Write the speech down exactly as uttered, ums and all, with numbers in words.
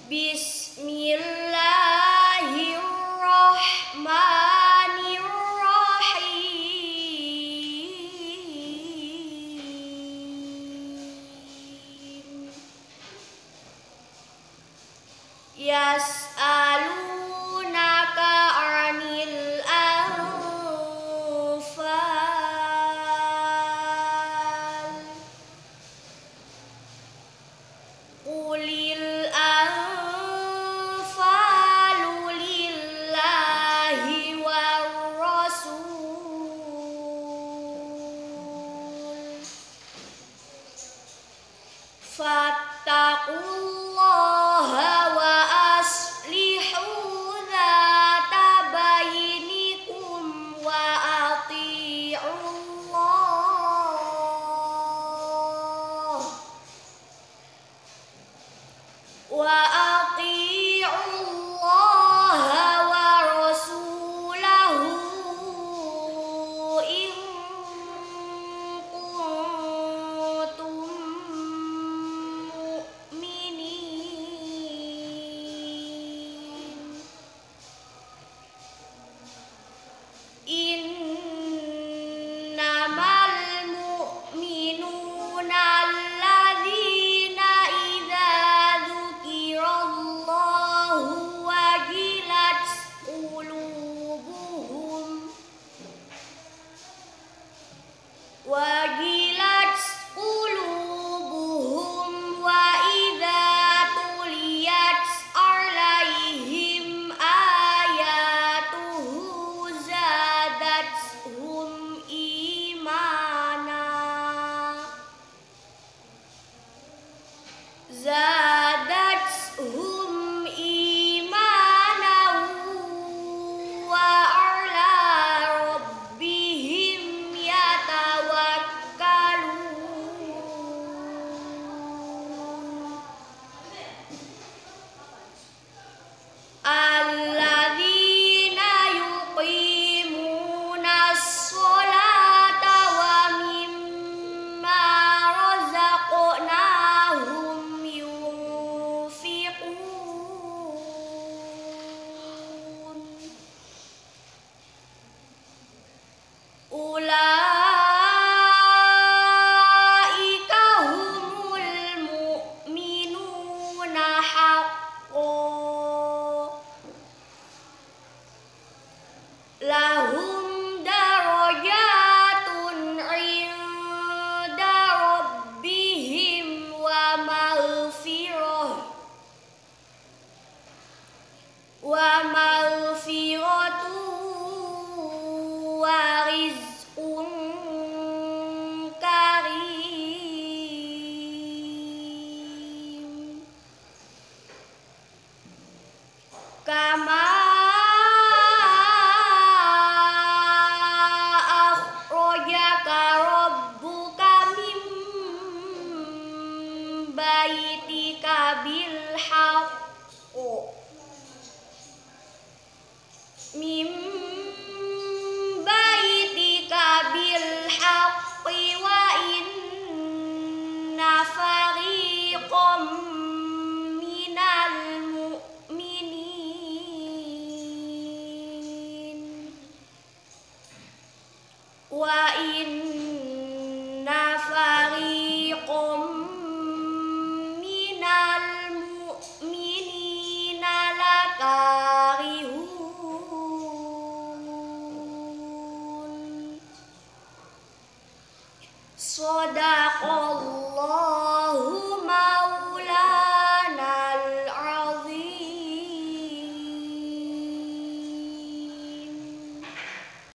Bismillahirrahmanirrahim. Yas'alunaka 'anil anfal. Qulil anfalu lillahi war rasul. Fattaqullaha wa aslihu dzata bainikum wa ati'ullah wa ati'ullaha wa rasulahu in kuntum mu'minin. Innamal mu'minuna alladzina idza dzukirallahu wajilat qulubuhum wajilat qulubuhum wa idza tuliyat 'alaihim ayatuhu zadathum imana zadathum imana wa 'ala rabbihim yatawakkalun. Alladzina yuqimunas sholata wa mimma razaqnahum yunfiqun. Ulaika humul mu'minuna haqqan. Lahum darajatun 'inda rabbihim wa maghfirah wa maghfiratu wa rizqun karim. Kama akhrajaka rabbuka min baitika bil haqqi min baitika bil haqqi wa inna fariqam